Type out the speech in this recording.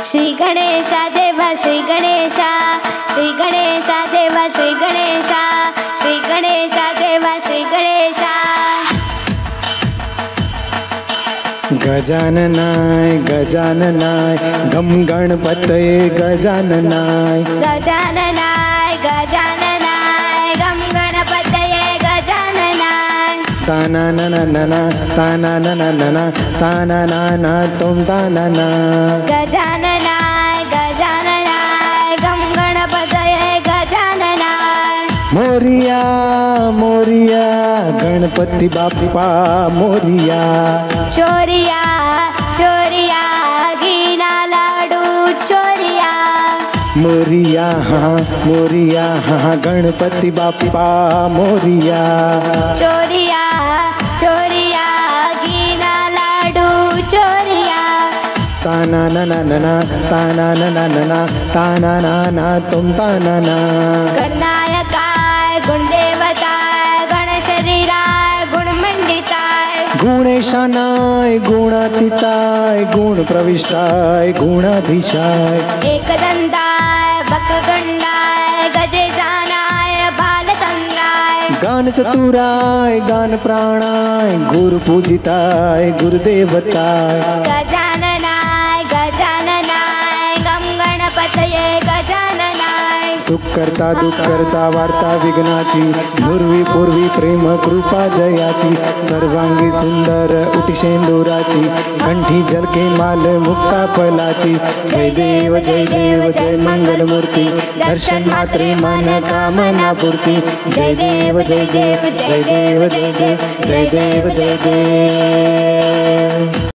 श्री गणेशा देवा श्री गणेशा, श्री गणेशा देवा श्री गणेशा, श्री गणेशा देवा श्री गणेशा। गजाननाय गजाननाय गम गणपतये गजाननाय, गजाननाय गजाननाय गम गणपतये गजाननाय। तानानानाना तानानानाना तानानाना तुम तानाना। गजाननाय गजाननाय गम गणपतये गजाननाय। मोरिया मोरिया गणपति बाप्पा मोरिया। चोरिया चोरिया घीना लाडू चोरिया। मोरिया हाँ गणपति बाप्पा मोरिया। चोरिया चोरिया घीना लाडू चोरिया। तानानानाना तानानानाना तानानाना तुम तानाना। गणनायकाय गुणदेवताय गणशरीराय गुणमंडिताय। गुणेशानाय गुणातीताय गुण प्रविष्टाय गुणाधीशाय। एकदंताय वक्रगंडाय गजेशानाय बालचंद्राय। गान चतुराय गान प्राणाय गुरु पूजिताय गुरुदेवताय। गजाननाय गजाननाय गम गणपतये गजाननाय। सुख करता दुःख करता वार्ता विघ्नाची, पूर्वी पूर्वी प्रेम कृपा जयाची। सर्वांगी सुंदर उटिशेंदुराची, कंठी झलके माल मुक्ता फलाची। जय देव जय मंगल मूर्ती, दर्शन मात्रे मन कामना पूर्ती। जय देव जय देव जय देव जय देव जय देव जय देव।